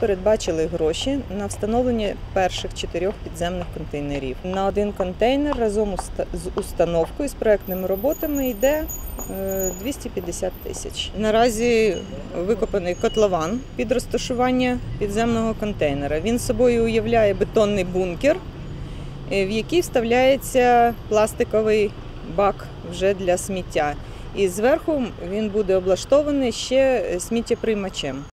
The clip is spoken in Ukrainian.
передбачили гроші на встановлення перших 4 підземних контейнерів. На один контейнер разом з установкою, з проектними роботами йде 250 тисяч. Наразі викопаний котлован під розташування підземного контейнера. Він собою уявляє бетонний бункер, в який вставляється пластиковий бак вже для сміття. І зверху він буде облаштований ще сміттєприймачем.